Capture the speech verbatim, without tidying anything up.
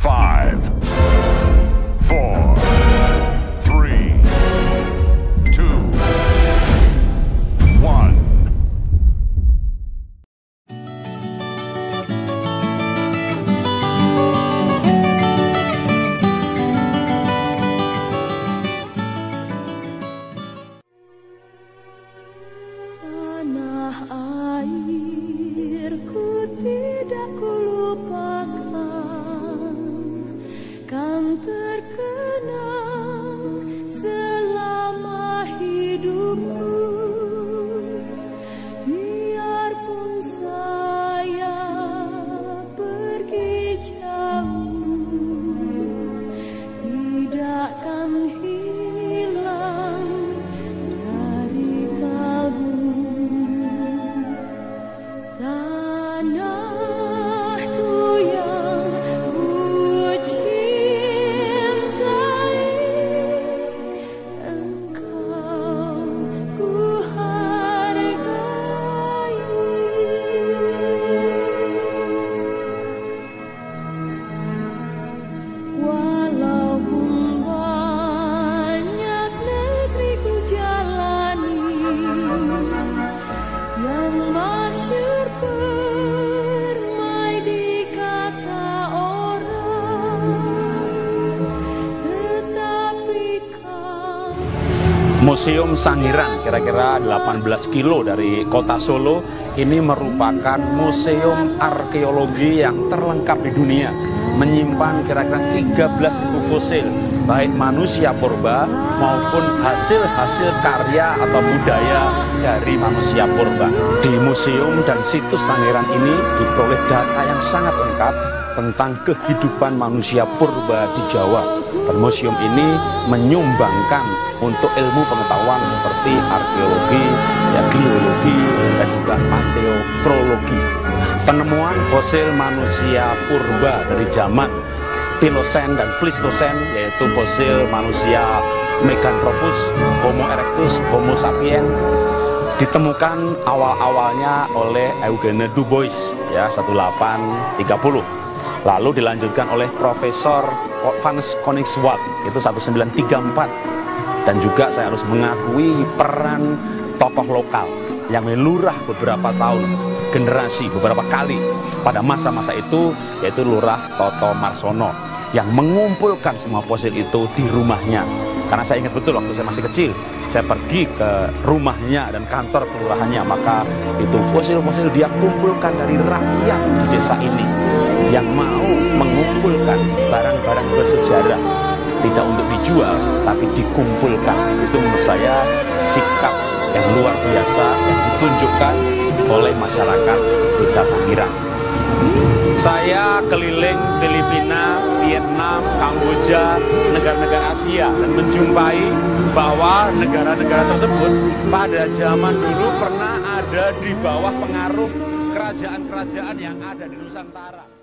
Five, four, three, two, one. Tanah airku tidak kulupakan, kan terkenang selama hidupku. Biarpun saya pergi jauh, tidak akan hilang dari kalbu. Tanahku yang ku cintai, engkau ku hargai. Walaupun banyak negeri ku jalani, yang masyhur permai di kata orang, tetapi kau. Museum Sangiran, kira-kira delapan belas kilo dari kota Solo, ini merupakan museum arkeologi yang terlengkap di dunia, menyimpan kira-kira tiga belas ribu fosil, baik manusia purba maupun hasil-hasil karya atau budaya dari manusia purba. Di museum dan situs Sangiran ini diperoleh data yang sangat lengkap tentang kehidupan manusia purba di Jawa. Dan museum ini menyumbangkan untuk ilmu pengetahuan seperti arkeologi, ya, geologi, dan juga paleontologi. Penemuan fosil manusia purba dari zaman Pilosen dan Pleistosen, yaitu fosil manusia Meganthropus, Homo erectus, Homo sapiens, ditemukan awal-awalnya oleh Eugene Du Bois, ya, seribu delapan ratus tiga puluh. Lalu dilanjutkan oleh Profesor Van Koningswald, itu seribu sembilan ratus tiga puluh empat. Dan juga saya harus mengakui peran tokoh lokal yang melurah beberapa tahun, generasi, beberapa kali pada masa-masa itu, yaitu Lurah Toto Marsono, yang mengumpulkan semua fosil itu di rumahnya. Karena saya ingat betul waktu saya masih kecil, saya pergi ke rumahnya dan kantor kelurahannya, maka itu fosil-fosil dia kumpulkan dari rakyat di desa ini yang mau mengumpulkan barang-barang bersejarah, tidak untuk dijual tapi dikumpulkan. Itu menurut saya sikap yang luar biasa yang ditunjukkan oleh masyarakat desa Sangiran. Saya keliling Filipina, Vietnam, Kamboja, negara-negara Asia, dan menjumpai bahwa negara-negara tersebut pada zaman dulu pernah ada di bawah pengaruh kerajaan-kerajaan yang ada di Nusantara.